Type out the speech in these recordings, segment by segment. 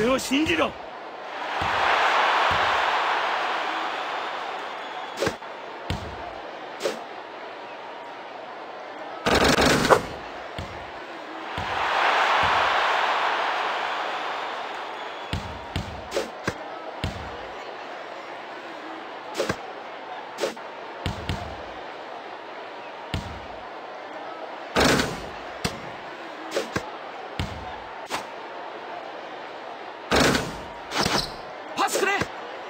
俺を信じろ。 パスくれ。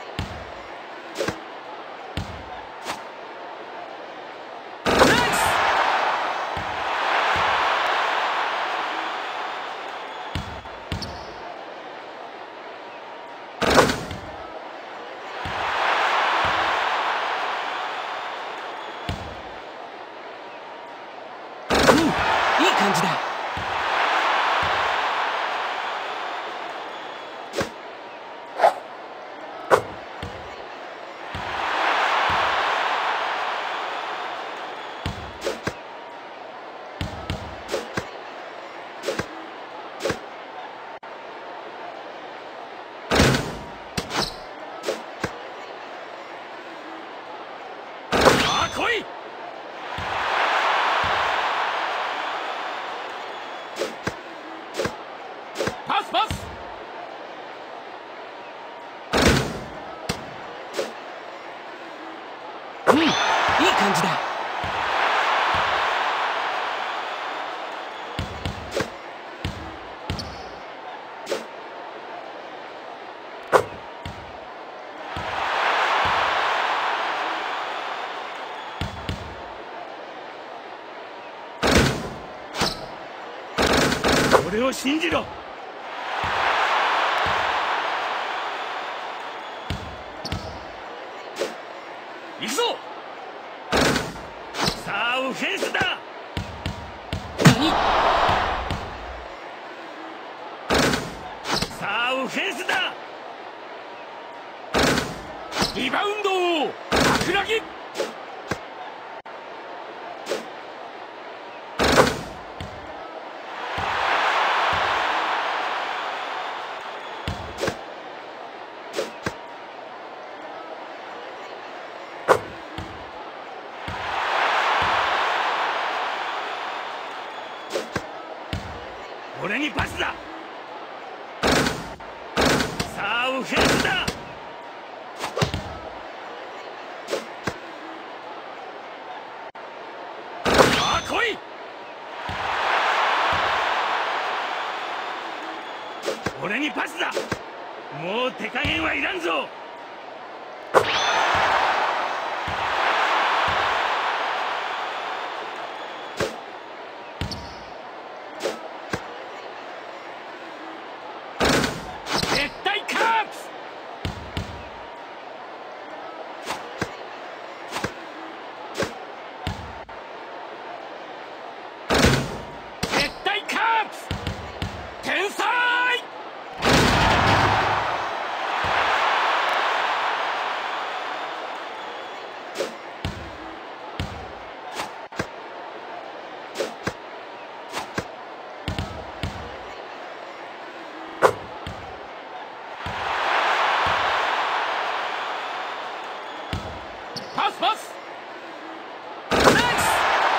いい感じだ。 さあ来い。 パスパス。いい感じだ。 俺を信じろ。行くぞ。さあオフェンスだ。さあオフェンスだ。リバウンドを桜木。俺にパスだ。さあオフェンスだ。さあ来い。俺にパスだ。もう手加減はいらんぞ。絶対勝つ。絶対勝つ。天才。パスパス。ナイス。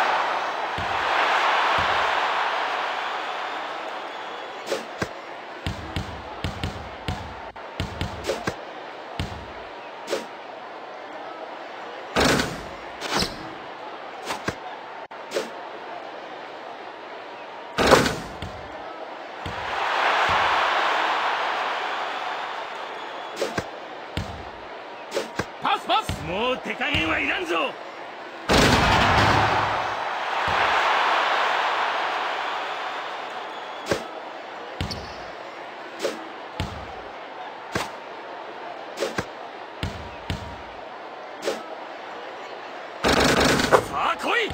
パスパス。もう手加減はいらんぞ。さあ来い。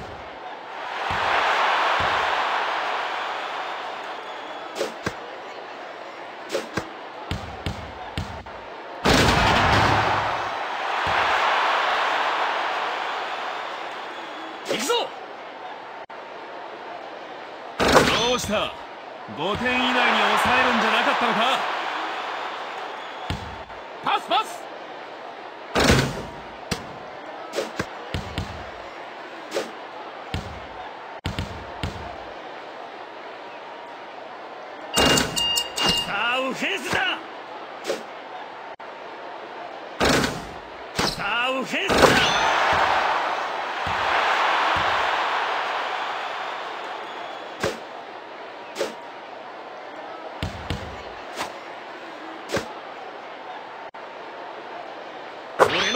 行くぞ。 どうした。5点以内に抑えるんじゃなかったのか。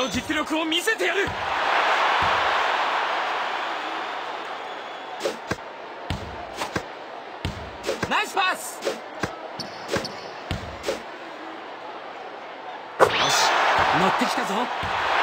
の実力を見せてやる。ナイスパス。よし、乗ってきたぞ。